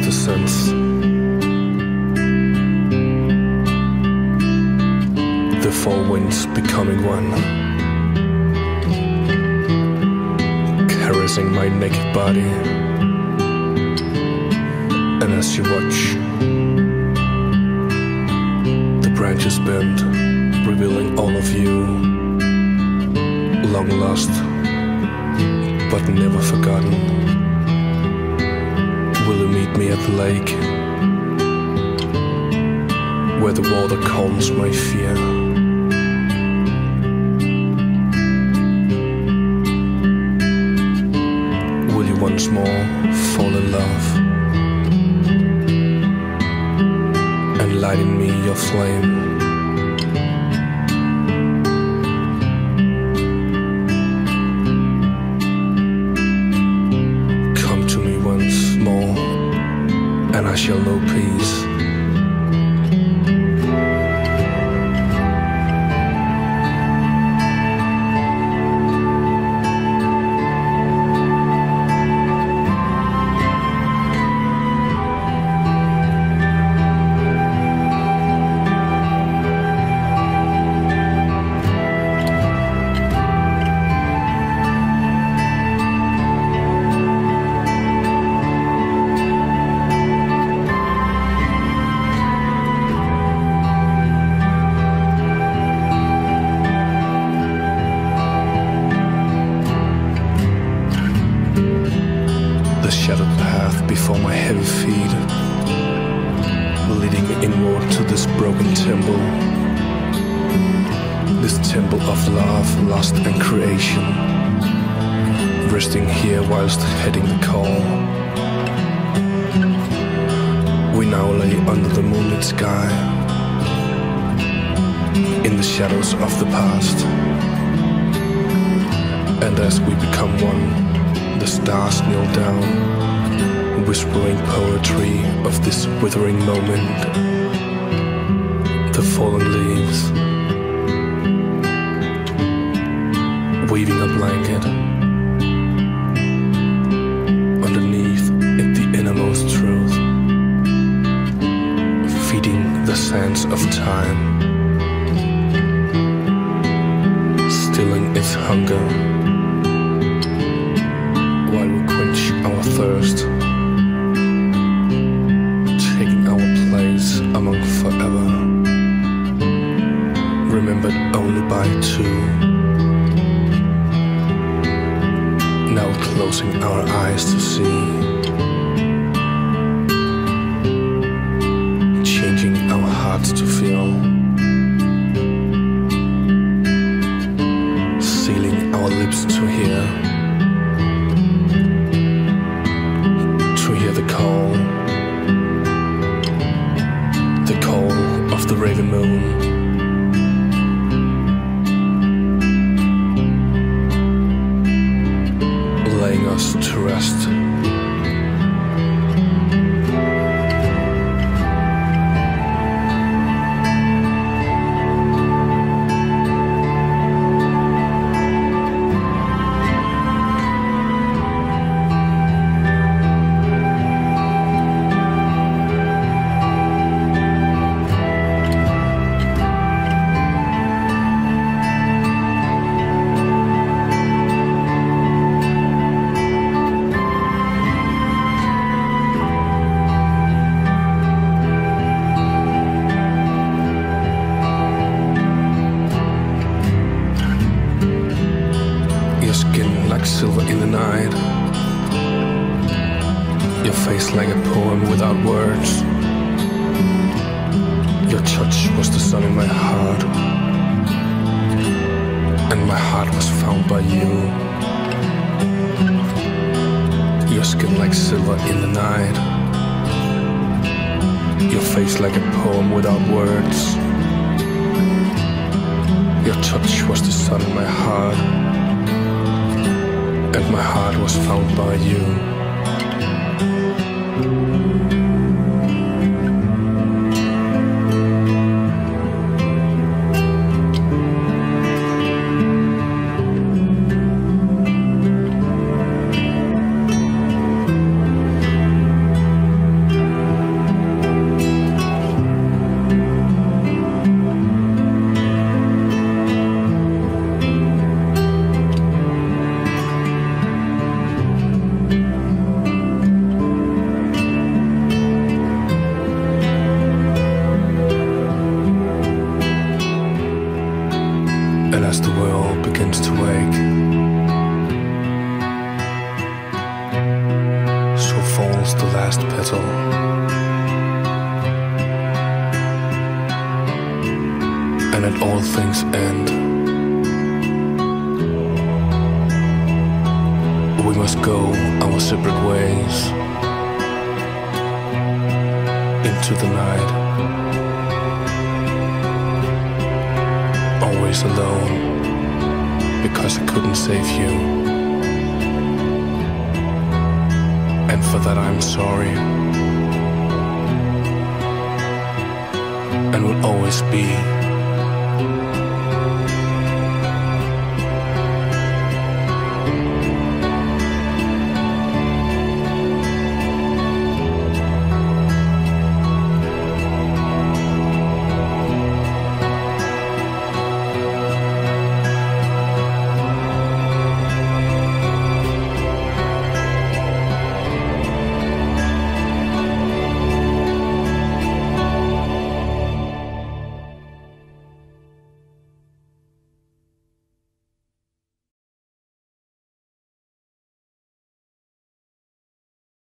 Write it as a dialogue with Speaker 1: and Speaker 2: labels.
Speaker 1: the sense. The four winds becoming one, caressing my naked body. And as you watch, the branches bend, revealing all of you, long lost but never forgotten. Will you meet me at the lake, where the water calms my fear? Will you once more fall in love and light in me your flame? And I shall know peace. The shattered path before my heavy feet, leading me inward to this broken temple. This temple of love, lust and creation, resting here whilst heading the call. We now lay under the moonlit sky, in the shadows of the past. And as we become one, the stars kneel down, whispering poetry of this withering moment. The fallen leaves, weaving a blanket underneath it, the innermost truth, feeding the sands of time, stilling its hunger while we quench our thirst, taking our place among forever, remembered only by two. Now closing our eyes to see, changing our hearts to feel, sealing our lips to hear. The call of the raven moon, laying us to rest. Your skin like silver in the night, your face like a poem without words. Your touch was the sun in my heart, and my heart was found by you. Your skin like silver in the night, your face like a poem without words. Your touch was the sun in my heart, and my heart was found by you. petal. And at all things end, we must go our separate ways into the night, always alone, because I couldn't save you. And for that I'm sorry, and will always be